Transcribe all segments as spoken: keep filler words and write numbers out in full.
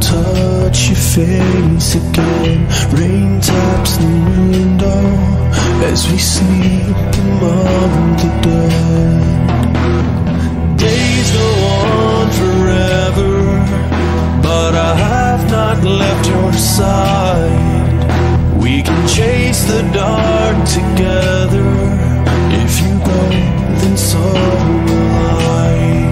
touch your face again. Rain taps the window as we sleep among the dead. Days go on forever, but I have not left your side. We can chase the dark together. If you go, then so will I.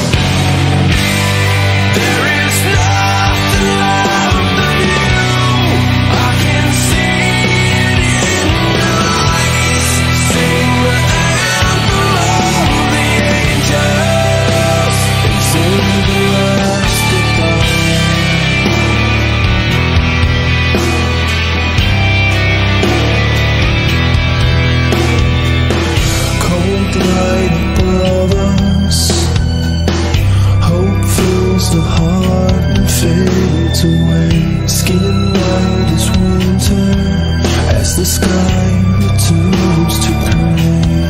The heart and fades away. Skin white as winter as the sky returns to gray.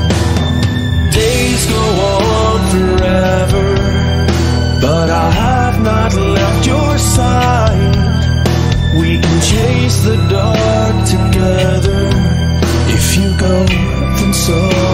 Days go on forever, but I have not left your side. We can chase the dark together. If you go, then so